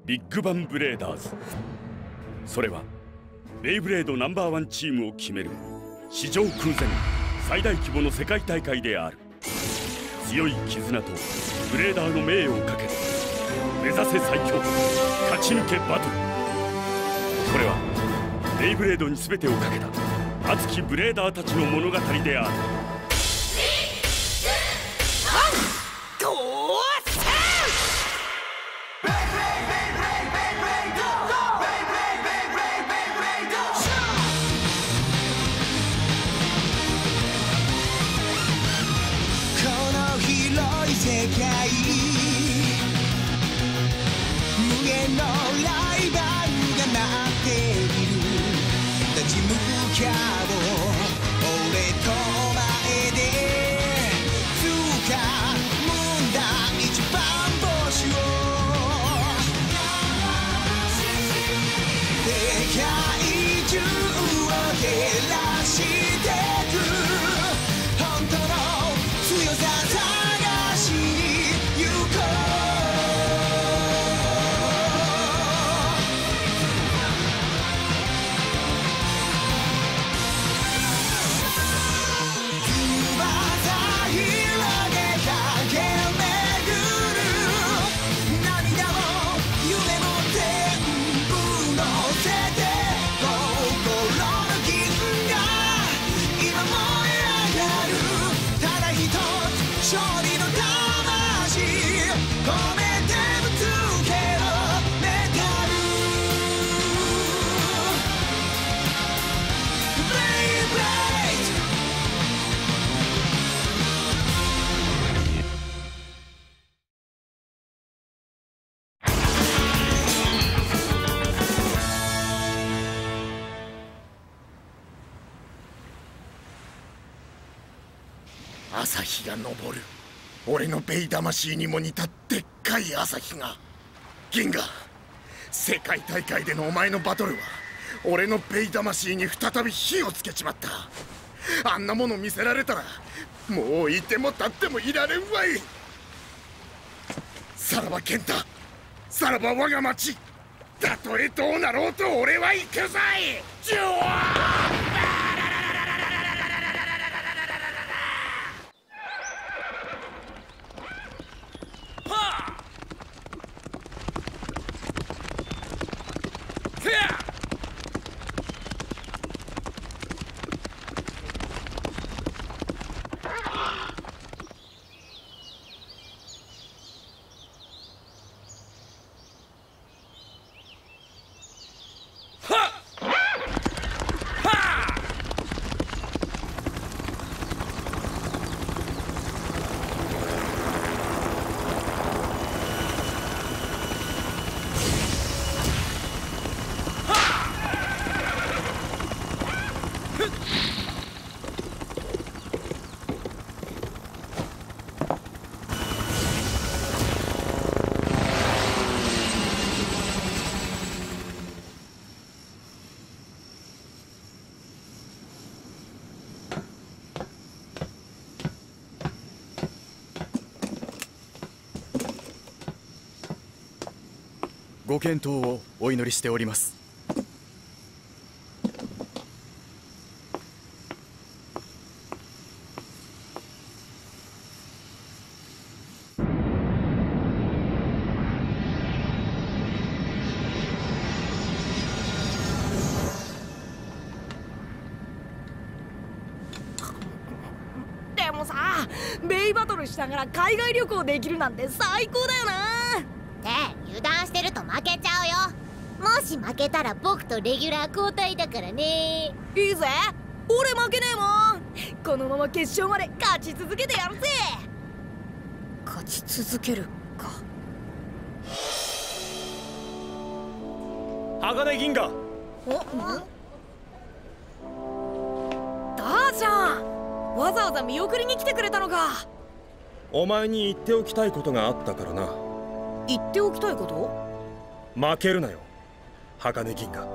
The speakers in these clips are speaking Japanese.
ビッグバンブレーダーズ。それはベイブレードNo.1チームを決める史上空前最大規模の世界大会である。強い絆とブレーダーの名誉をかけて目指せ最強、勝ち抜けバトル。これはベイブレードに全てをかけた熱きブレーダーたちの物語である。 無限のライバルが鳴っている。立ち向かおう俺と前で掴むんだ一番星を。世界中を照らしてく本当の強さ探しに行こう。 朝日が昇る。俺のベイ魂にも似たでっかい朝日が。銀河、世界大会でのお前のバトルは俺のベイ魂に再び火をつけちまった。あんなもの見せられたらもういても立ってもいられんわい。さらば健太、さらば我が町、たとえどうなろうと俺は行くぞい。ジュワーご健闘をお祈りしております。 でもさ、ベイバトルしながら海外旅行できるなんて最高だよな。 って油断してると負けちゃうよ。もし負けたら僕とレギュラー交代だからね。 いいぜ、俺負けねえもん。このまま決勝まで勝ち続けてやるぜ。勝ち続けるか。 鋼銀河。 ダーちゃん、わざわざ見送りに来てくれたのか。 お前に言っておきたいことがあったからな。 言っておきたいこと？ 負けるなよ、鋼銀河。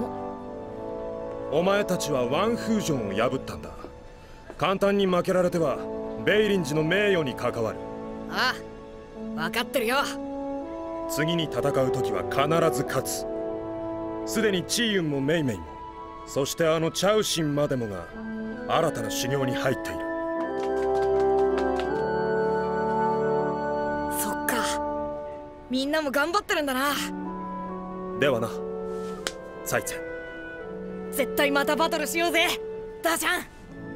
お前たちはワンフージョンを破ったんだ。簡単に負けられてはベイリンジの名誉に関わる。 ああ、分かってるよ。 次に戦う時は必ず勝つ。すでにチーユンもメイメイも、そしてあのチャウシンまでもが新たな修行に入っている。 そっか、みんなも頑張ってるんだな。 ではな、サイツェ。 絶対またバトルしようぜ、ダーちゃん。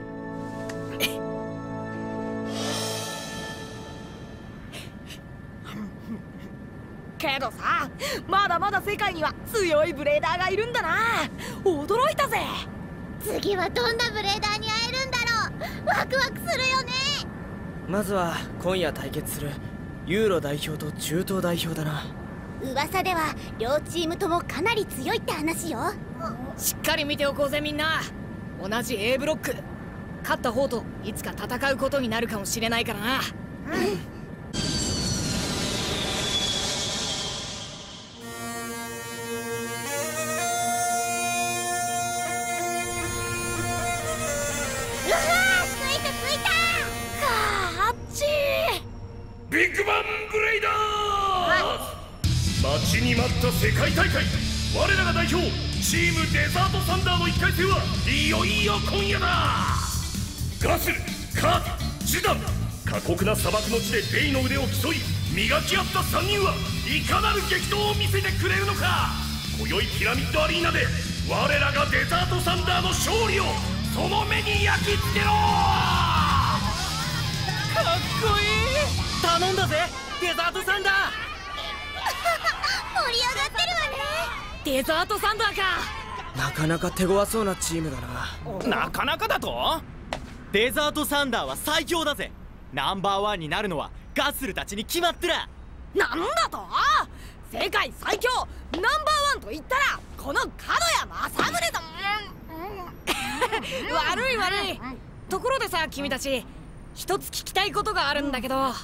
けどさ、まだまだ世界には強いブレーダーがいるんだな。驚いたぜ。 次はどんなブレーダーに会えるんだろう。ワクワクするよね。 まずは今夜対決するユーロ代表と中東代表だな。 噂では両チームともかなり強いって話よ。 しっかり見ておこうぜみんな。同じ A ブロック、勝った方といつか戦うことになるかもしれないからな。 ビッグバンブレイダー。待ちに待った世界大会、我らが代表チームデザートサンダーの1回戦はいよいよ今夜だ。ガスル、カーテ、ジダン、過酷な砂漠の地でベイの腕を競い磨き合った3人はいかなる激闘を見せてくれるのか。今宵ピラミッドアリーナで我らがデザートサンダーの勝利をその目に焼き付けろ。 かっこいい。頼んだぜデザートサンダー。 盛り上がってるわね。 デザートサンダーか。 なかなか手強そうなチームだな。 なかなかだと。デザートサンダーは最強だぜ。ナンバーワンになるのはガスルたちに決まってら。 なんだと。世界最強ナンバーワンと言ったらこの角谷正宗だ。悪い悪い。ところでさ、君たち一つ聞きたいことがあるんだけど、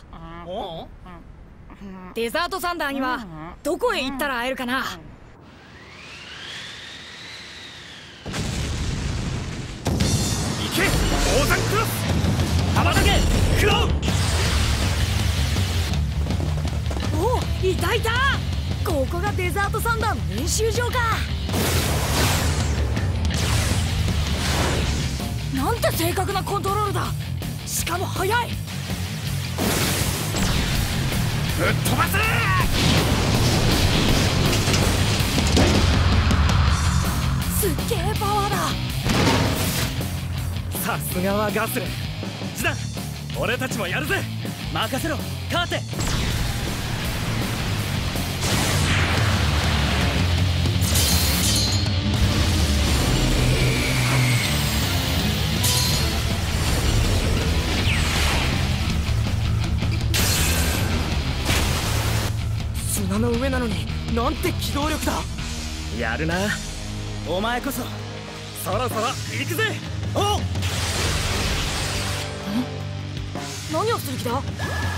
デザートサンダーにはどこへ行ったら会えるかな。 行けオーザンクロス、羽ばたけクロウ。 お、いたいた。ここがデザートサンダーの練習場か。なんて正確なコントロールだ。しかも速い。 ぶっ飛ばせ。 すっげえパワーだ。 さすがはガスル。ジダン、俺たちもやるぜ。任せろカーテ。 砂の上なのになんて機動力だ。 やるなお前こそ。そろそろ行くぜ。おう。 何をする気だ。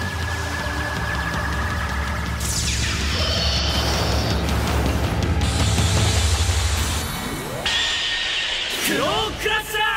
クロークラッシャー。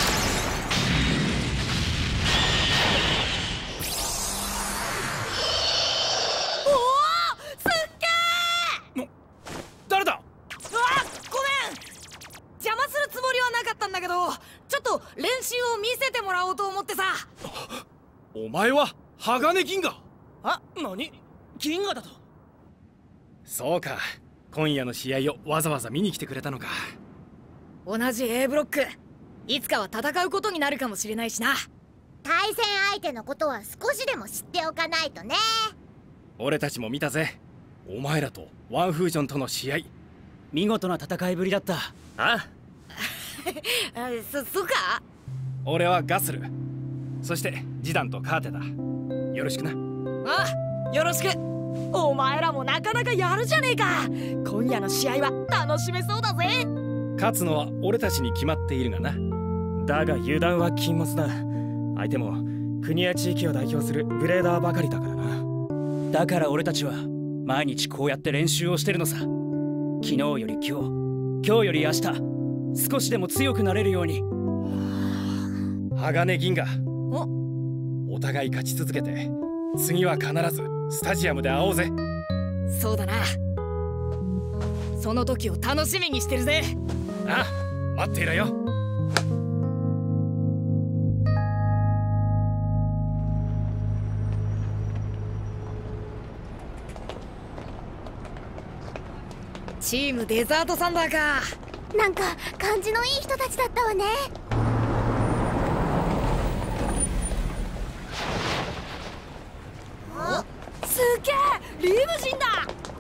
誰だ。 うわ、ごめん。邪魔するつもりはなかったんだけど、ちょっと練習を見せてもらおうと思ってさ。 お前は鋼銀河。 あ、何銀河だと。そうか、今夜の試合をわざわざ見に来てくれたのか。 同じ A ブロック、いつかは戦うことになるかもしれないしな。 対戦相手のことは少しでも知っておかないとね。 俺たちも見たぜ、お前らとワンフージョンとの試合。見事な戦いぶりだった。ああそうか。 俺はガスル、そしてジダンとカーテだ。よろしくな。 ああ、よろしく。お前らもなかなかやるじゃねえか。今夜の試合は楽しめそうだぜ。 勝つのは俺たちに決まっているがな。だが油断は禁物だ。相手も国や地域を代表するブレーダーばかりだからな。だから俺たちは毎日こうやって練習をしてるのさ。昨日より今日、今日より明日、少しでも強くなれるように。鋼銀河、お互い勝ち続けて次は必ずスタジアムで会おうぜ。 そうだな。その時を楽しみにしてるぜ。 ああ、待っていろよ。 チームデザートサンダーか。 なんか感じのいい人たちだったわね。 すげえ、リムジンだ。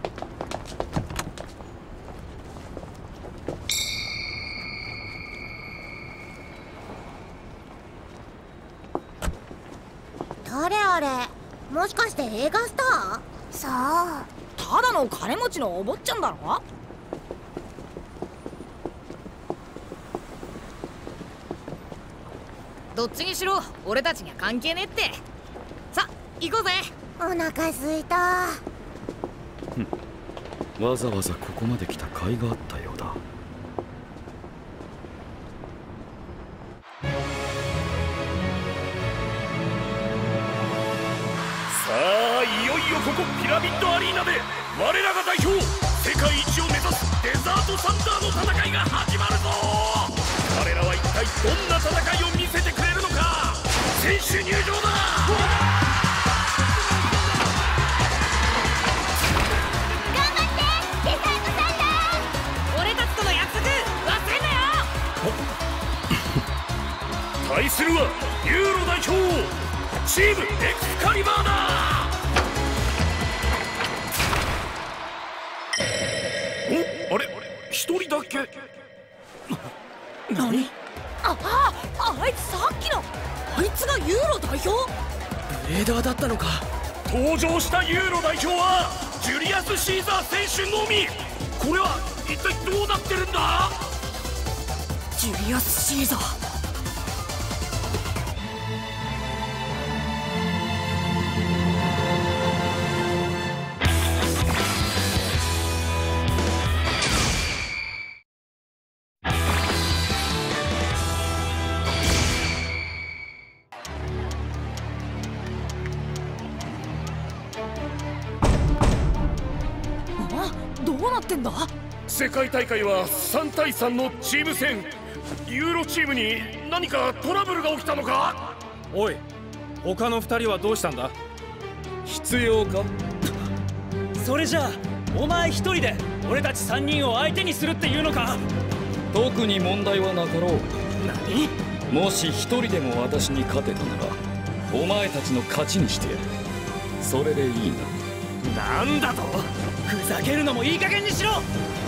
誰あれ、もしかして映画スター？さあ、 ただの金持ちのお坊ちゃんだろ。どっちにしろ俺たちには関係ねえって。さ、行こうぜ。 お腹すいた。 わざわざここまで来た甲斐があったようだ。 さあ、いよいよここピラミッドアリーナで我らが代表、世界一を目指すデザートサンダーの戦いが始まるぞ。彼らは一体どんな戦いを見せてくれるのか。選手入場だ。 頑張ってデザートサンダー。 俺たちとの約束忘れんなよ。 対するはユーロ代表チームエクスカリバーだ。お、あれ一人だけ。 何？あいつさっきの。あいつがユーロ代表？ ブレーダーだったのか。 登場したユーロ代表はジュリアス・シーザー選手のみ。これは一体どうなってるんだ。 ジュリアス・シーザー。どうなってんだ。 世界大会は3対3のチーム戦。ユーロチームに何かトラブルが起きたのか。 おい、他の2人はどうしたんだ。 必要か。 それじゃあお前1人で俺たち3人を相手にするっていうのか。 特に問題はなかろう。 何？ もし一人でも私に勝てたならお前たちの勝ちにしてやる。それでいいな。 なんだと。ふざけるのもいい加減にしろ。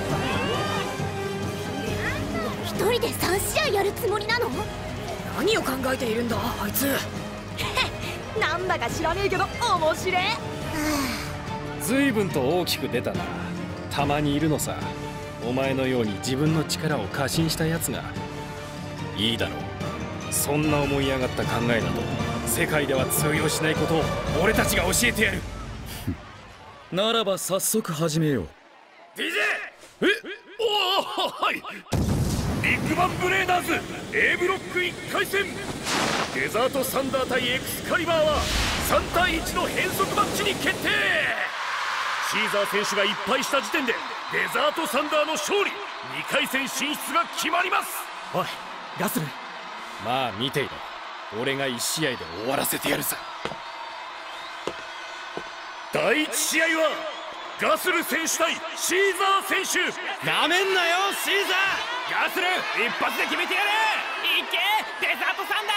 一人で3試合やるつもりなの？ 何を考えているんだあいつ。なんだか知らねえけど面白え。 随分と大きく出たな。たまにいるのさ、お前のように自分の力を過信したやつが。いいだろう、そんな思い上がった考えなど世界では通用しないことを俺たちが教えてやる。 ならば早速始めよう。 DJ。 おお、はい。ビッグバンブレーダーズ A ブロック1回戦。デザートサンダー対エクスカリバーは3対1の変則マッチに決定。シーザー選手が1敗した時点でデザートサンダーの勝利、2回戦進出が決まります。 おいガスル、まあ見ていろ。俺が1試合で終わらせてやるさ。 第1試合はガスル選手対シーザー選手。 なめんなよシーザー。ガスル一発で決めてやれ。いけデザートサン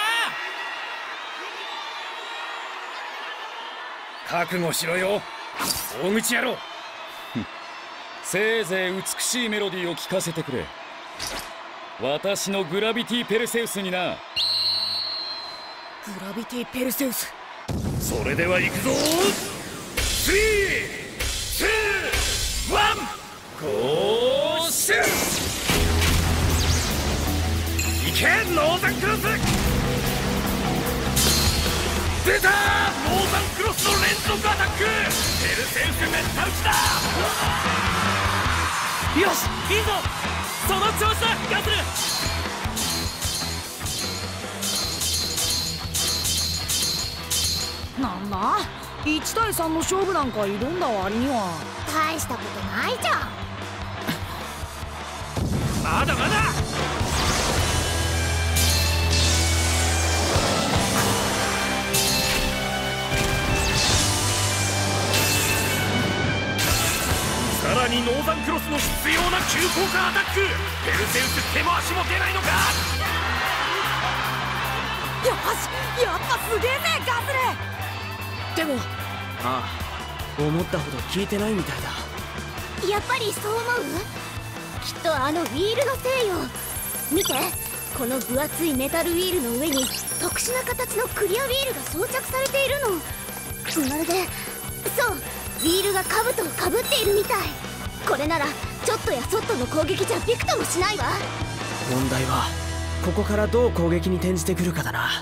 ダー。覚悟しろよ大口野郎。 せいぜい美しいメロディーを聴かせてくれ。私のグラビティペルセウスにな。 グラビティペルセウス。 それでは行くぞ。3、2、1、ゴーシュー。いけノーザンクロス。出たノーザンクロスの連続アタック。ペルセウスめった打ちだ。 よしいいぞ、その調子だガスル。 なんだ 1対3の勝負なんか挑んだ割には大したことないじゃん。 まだまだ。 さらにノーザンクロスの必要な急降下アタック。ペルセウス手も足も出ないのか。 よし、やっぱすげえぜガスル。でもああ、思ったほど効いてないみたいだ。 やっぱりそう思う？きっとあのウィールのせいよ。見て、この分厚いメタルウィールの上に特殊な形のクリアウィールが装着されているの。まるで、そう、ウィールが兜をかぶっているみたい。これならちょっとやそっとの攻撃じゃびくともしないわ。 問題はここからどう攻撃に転じてくるかだな。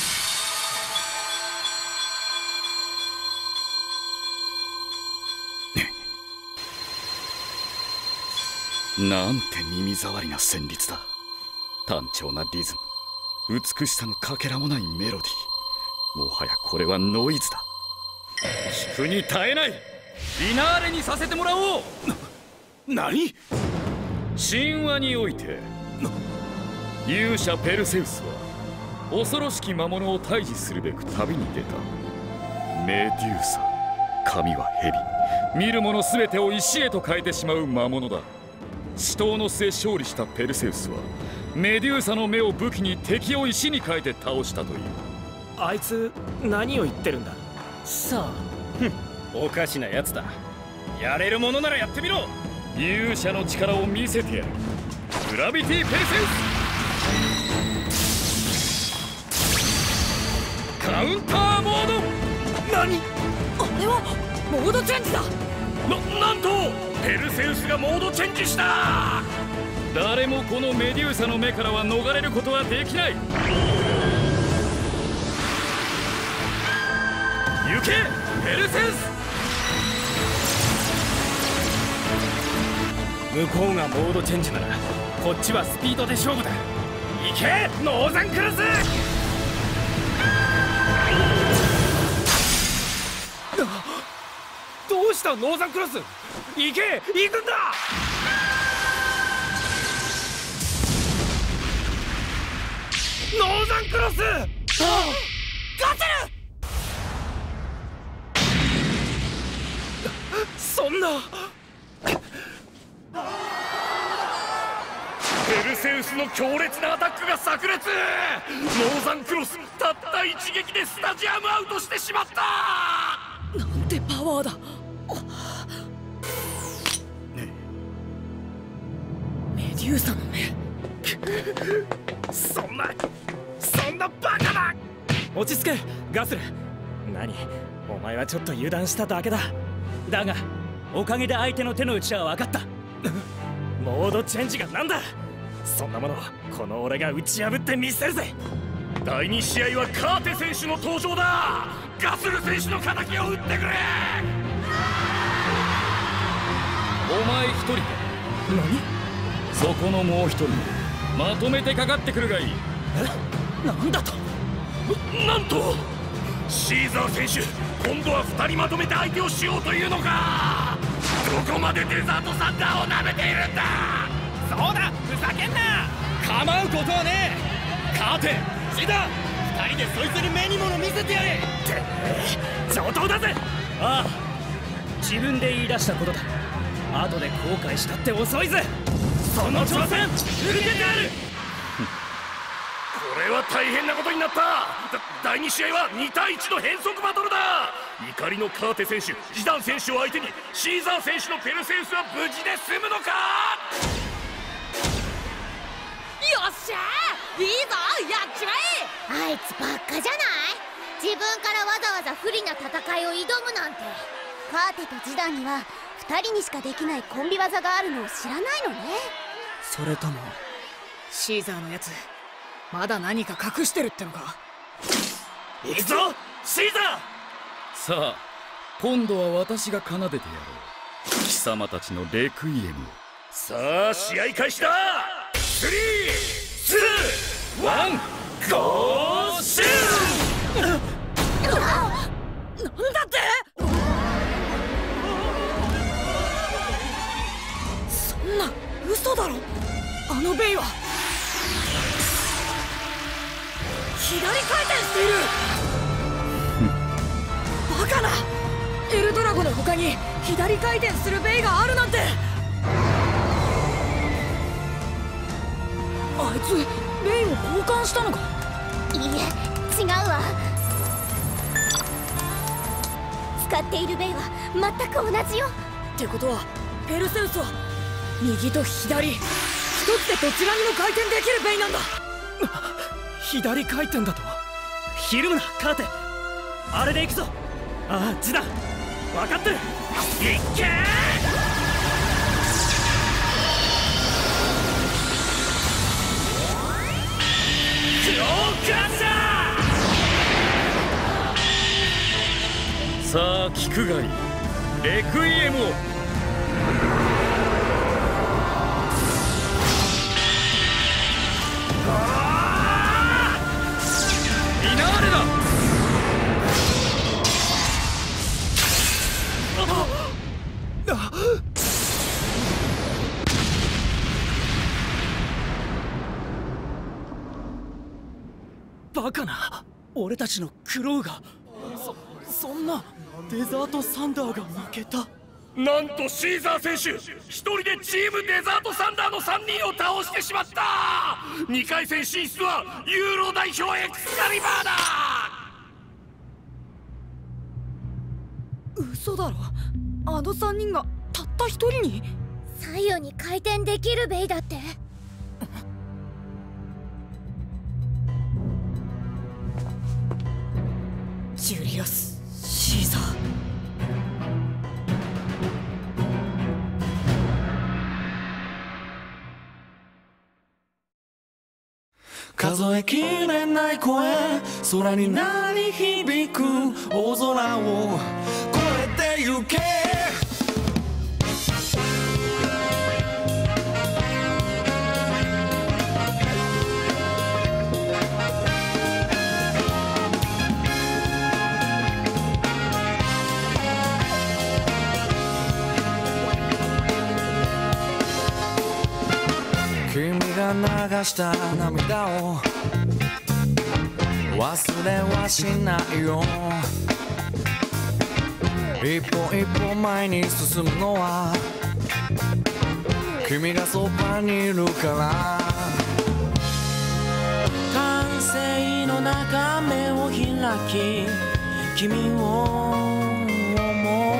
なんて耳障りな旋律だ。単調なリズム、美しさのかけらもないメロディー。もはやこれはノイズだ。聞くに耐えない。フィナーレにさせてもらおう。 何？ 神話において勇者ペルセウスは恐ろしき魔物を退治するべく旅に出た。メデューサ、神は蛇、見る者全てを石へと変えてしまう魔物だ。死闘の末勝利したペルセウスはメデューサの目を武器に敵を石に変えて倒したという。 あいつ何を言ってるんだ。さあ、おかしなやつだ。やれるものならやってみろ。 勇者の力を見せてやる。グラビティペルセウスカウンターモード。 何？ あれはモードチェンジだ。 なんとペルセウスがモードチェンジした。 誰もこのメデューサの目からは逃れることはできない。行けペルセウス。 向こうがモードチェンジならこっちはスピードで勝負だ。行けノーザンクロス。どうしたノーザンクロス。行け行くんだ。ノーザンクロス。ガゼル。そんな。 ペルセウスの強烈なアタックが炸裂。ノーザンクロスたった一撃でスタジアムアウトしてしまった。 なんてパワーだ。メデューサの目。 そんなバカな。落ち着けガスル。何、お前はちょっと油断しただけだ。だがおかげで相手の手の内は分かった。モードチェンジがなんだ。そんなものこの俺が打ち破ってみせるぜ。 第2試合はカーテ選手の登場だ。ガスル選手の敵を打ってくれ。 お前一人か。 何？ そこのもう一人まとめてかかってくるがいい。 なんだと。 なんとシーザー選手、今度は2人まとめて相手をしようというのか。どこまでデザートサンダーを舐めているんだ。 そうだ、ふざけんな。構うことはねえ。カーテン、シダ、2人でそいつに目に物見せてやれ。てめえ上等だぜ。ああ、自分で言い出したことだ。後で後悔したって遅いぜ。その挑戦続けてやる。 これは大変なことになった。第2試合は2対1の変則バトルだ。怒りのカーテ選手、ジダン選手を相手にシーザー選手のペルセウスは無事で済むのか。 よっしゃー、いいぞ、やっちまあいつばっかじゃない。自分からわざわざ不利な戦いを挑むなんて。カーテとジダンには2人にしかできないコンビ技があるのを知らないのね。 それともシーザーのやつまだ何か隠してるってのか。 行くぞシーザー。さあ今度は私が奏でてやろう。貴様たちのレクイエムを。 さあ試合開始だ。3、2、1、ゴーシュー。 なんだって。 嘘だろ。あのベイは左回転している。バカな。エルドラゴの他に左回転するベイがあるなんて。あいつベイを交換したのか。 いいえ、違うわ。使っているベイは全く同じよ。 ってことはペルセウスは右と左一つでどちらにも回転できるベイなんだ。 左回転だと。ひるむなカーテ。あれで行くぞ。あっちだ。分かってる。いっけー。クロークラッシャー。 さあ聞くがいい。レクイエムを。フィナーレだ。 バカな。俺たちのクロウがそんな。デザートサンダーが負けた。 なんとシーザー選手一人でチームデザートサンダーの3人を倒してしまった。2回戦進出はユーロ代表エクスカリバーだ。 嘘だろ。あの3人がたった1人に。 左右に回転できるベイだって。 ジュリアス・シーザー。 数えきれない声、空に鳴り響く大空を越えてゆけ。君が流した涙を忘れはしないよ。一歩一歩前に進むのは君がそばにいるから。完成の中目を開き君を思う。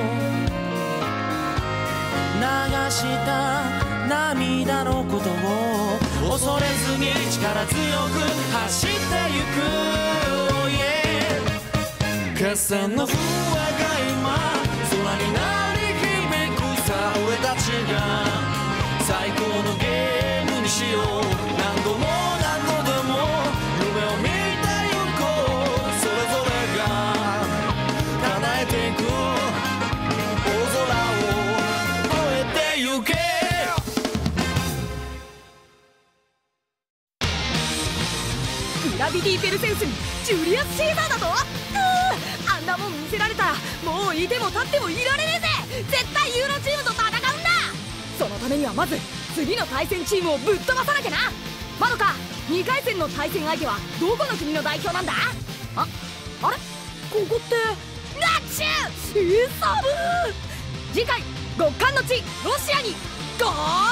流した涙のことを恐れずに力強く走ってゆく、oh yeah、 決戦の笛が今空に鳴り響くさ。俺たちが最高のゲームにしよう。何度も何度でも夢を見てゆこう。それぞれが叶えていく大空を越えてゆけ。 グラビティ・ペルセウスにジュリアス・シーザーだと。あんなもん見せられたらもういても立ってもいられねえぜ。絶対ユーロチームと戦うんだ。そのためにはまず次の対戦チームをぶっ飛ばさなきゃな。まどか、2回戦の対戦相手はどこの国の代表なんだ。あれここってナッチューサブ。次回極寒の地ロシアにゴー